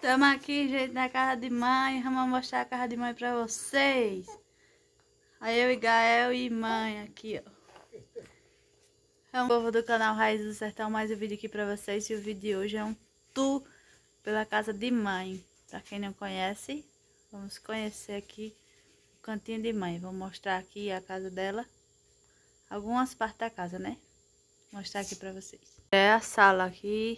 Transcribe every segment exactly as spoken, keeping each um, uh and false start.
Estamos aqui, gente, na casa de mãe. Vamos mostrar a casa de mãe pra vocês. Aí eu e Gael e mãe aqui, ó. É um povo do canal Raiz do Sertão, mais um vídeo aqui pra vocês. E o vídeo de hoje é um tour pela casa de mãe. Pra quem não conhece, vamos conhecer aqui o cantinho de mãe. Vou mostrar aqui a casa dela. Algumas partes da casa, né? Vou mostrar aqui pra vocês. É a sala aqui.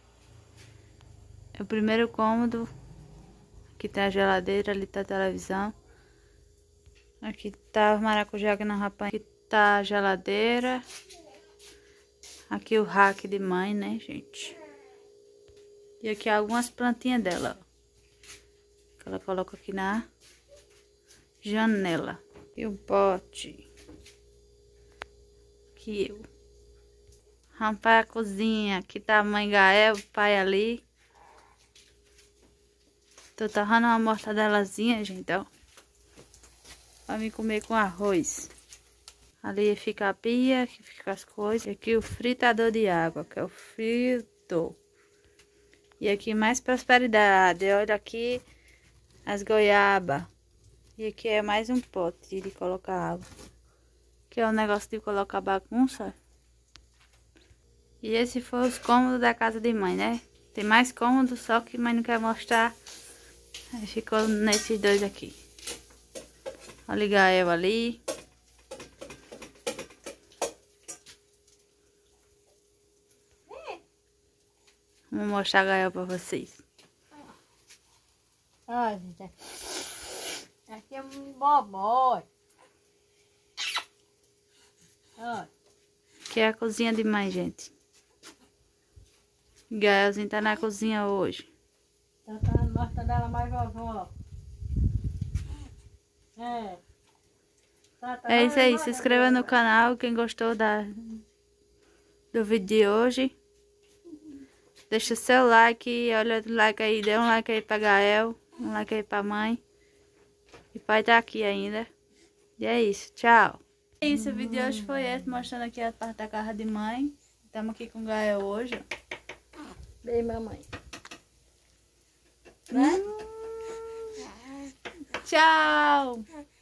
É o primeiro cômodo. Aqui tem a geladeira, ali tá a televisão. Aqui tá o maracujá que não rapaz. Aqui tá a geladeira. Aqui o rack de mãe, né, gente? E aqui algumas plantinhas dela, ó. Que ela coloca aqui na janela. E o pote. Aqui eu. Vamos para a cozinha. Aqui tá a mãe Gael, o pai ali. Tô torrando uma mortadelazinha, gente, ó. Pra mim comer com arroz. Ali fica a pia, aqui fica as coisas. E aqui o fritador de água, que é o fritor. E aqui mais prosperidade. Olha aqui as goiabas. E aqui é mais um pote de colocar água. Que é o negócio de colocar bagunça. E esse foi os cômodos da casa de mãe, né? Tem mais cômodos, só que mãe não quer mostrar. Aí ficou nesses dois aqui. Vou ligar ela ali. Vou mostrar a Gael pra vocês. Olha, gente. Aqui é um bobó. Olha. Aqui é a cozinha de mãe, gente. Gaelzinho tá na cozinha hoje. Então tá a mortadela mais vovó. É. Tá, tá, É isso aí, se inscreva no canal, quem gostou da, do vídeo de hoje. Deixa seu like, olha o like aí, dê um like aí pra Gael, um like aí pra mãe. E pai tá aqui ainda. E é isso, tchau. É isso, o vídeo de hoje foi esse, mostrando aqui a parte da casa de mãe. Estamos aqui com o Gael hoje, ó. Bem, mamãe. Né? Tchau!